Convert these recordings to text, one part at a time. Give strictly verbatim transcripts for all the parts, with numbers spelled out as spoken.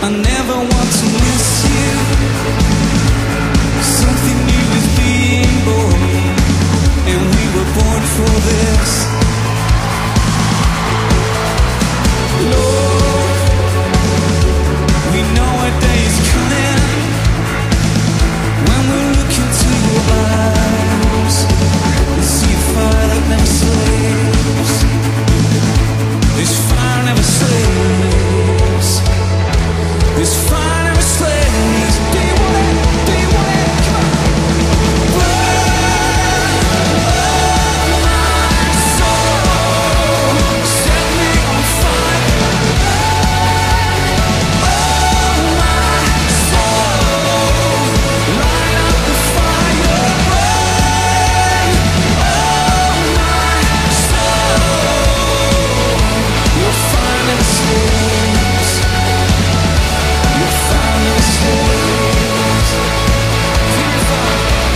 I never want to miss you. Something new is being born, and we were born for this. Lord, we know a day is coming when we look into your eyes and see a fire that never sleeps. This fire never sleeps. This fire never sleeps. Do you want it? Do you want it? Come on. Burn, oh my soul, set me on fire. Oh my soul, light up the fire. Burn, oh my soul, your fire never sleeps. Your fire never sleeps. Purify,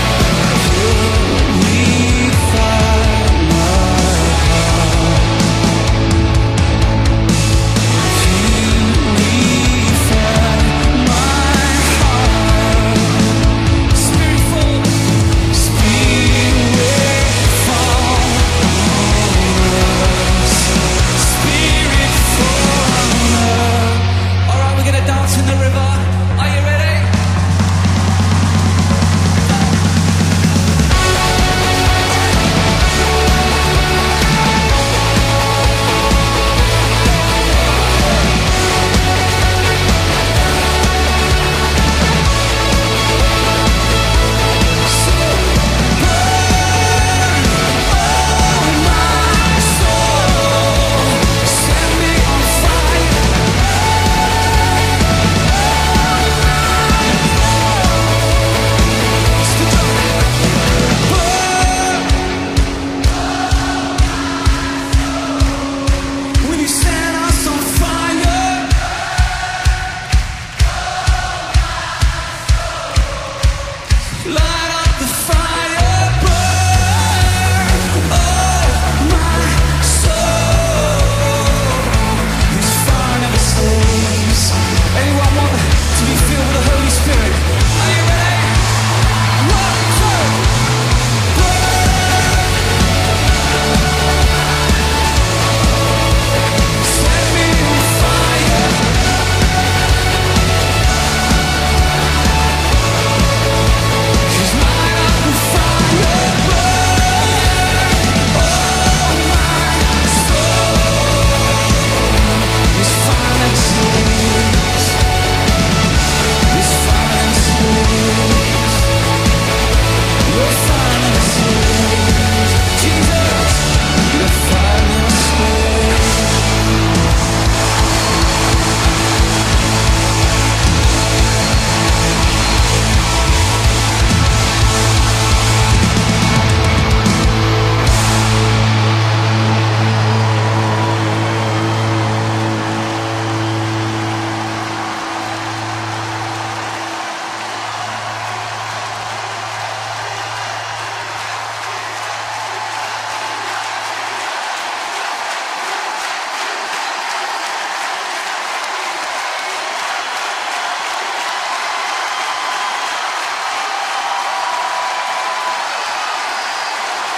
purify my heart. Purify my heart. Spirit fall, Spirit fall on us. Spirit fall on us. All right, we're gonna dance in the river. Are you ready?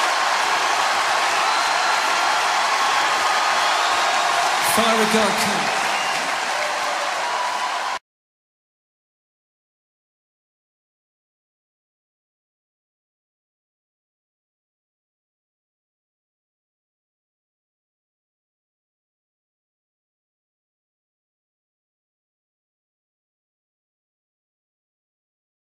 Fire of God, come.